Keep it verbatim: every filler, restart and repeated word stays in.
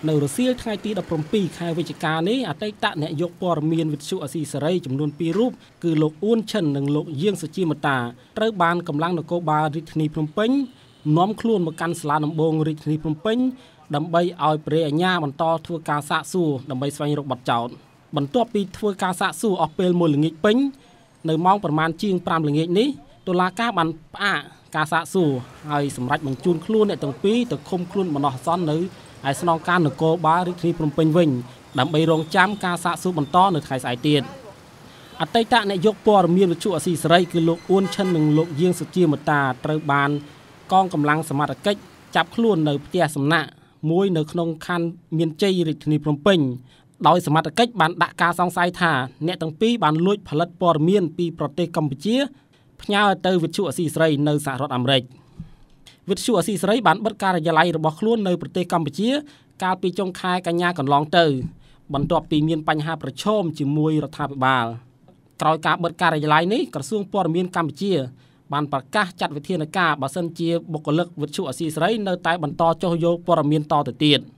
នៅរសៀលថ្ងៃទី17ខែវិច្ឆិកានេះអតីតអ្នកយកព័ត៌មានវិទ្យុអាស៊ីសេរីចំនួនពីររូបគឺលោកអ៊ួនឈិននិងលោកយាងសុជាមតាត្រូវបានកម្លាំងនគរបាលរាជធានីភ្នំពេញនាំខ្លួនមកកាន់សាលាដំបងរាជធានីភ្នំពេញដើម្បីឲ្យព្រះអាជ្ញាបន្តធ្វើការសាកសួរដើម្បីស្វែងរកបទចោទបន្ទាប់ពីធ្វើការសាកសួរអស់ពេលមួយល្ងាចពេញនៅម៉ោងប្រមាណជាងប្រាំល្ងាចនេះតុលាការបានផ្អាកការសាកសួរហើយសម្រេចបញ្ជូនខ្លួនអ្នកទាំងពីរទៅឃុំខ្លួនបណ្ដោះអាសន្ននៅឯស្នងការនគរបាលរាជធានីភ្នំពេញវិញដើម្បីរងចាំការសាកសួរបន្តនៅថ្ងៃស្អែកទៀតអតីតអ្នកយកព័ត៌មានវិទ្យុអាស៊ីសេរីគឺលោកអ៊ួនឈិននិងលោកយាងសុជាមតាត្រូវបានកងកម្លាំងសមត្ថកិច្ចចាប់ខ្លួននៅផ្ទះសំណាក់មួយនៅក្នុងខណ្ឌមានជ័យរាជធានីភ្នំពេញដោយសមត្ថកិច្ចបានដាក់ការសង្ស័យថាអ្នកទាំងពីរបានលួចផលិតព័ត៌មានពីប្រទេសកម្ពុជាផ្ញើទៅវិទ្យុអាស៊ីសេរីនៅសហរដ្ឋអាមេរិកវិទ្យុអាស៊ីសេរីបានបិទការិយាល័យរបស់ខ្លួននៅប្រទេសកម្ពុជាកាលពីចុងខែកញ្ញាកន្លងទៅបន្ទាប់ពីមានបញ្ហាប្រឈមជាមួយរដ្ឋាភិបាលក្រោយការបិទការិយាល័យនេះក្រសួងព័ត៌មានកម្ពុជាបានប្រកាសចាត់វិធានការបើសិនជាបុគ្គលិកវិទ្យុអាស៊ីសេរីនៅតែបន្តចុះយកព័ត៌មានតទៅទៀត